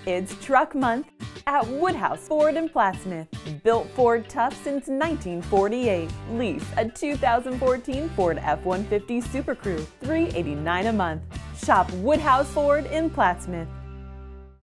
It's Truck Month at Woodhouse Ford in Plattsmouth. Built Ford tough since 1948. Lease a 2014 Ford F-150 Super Crew, $389 a month. Shop Woodhouse Ford in Plattsmouth.